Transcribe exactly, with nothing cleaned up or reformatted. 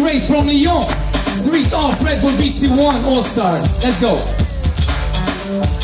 straight from Lyon. Street off Red Bull B C one All Stars. Let's go.